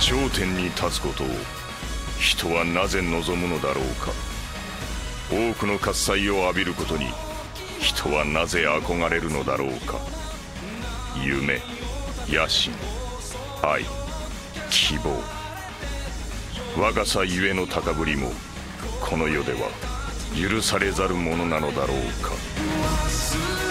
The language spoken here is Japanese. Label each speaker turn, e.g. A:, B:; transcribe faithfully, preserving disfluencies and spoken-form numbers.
A: 頂点に立つことを人はなぜ望むのだろうか。多くの喝采を浴びることに人はなぜ憧れるのだろうか。夢、野心、愛、希望、若さゆえの高ぶりもこの世では許されざるものなのだろうか。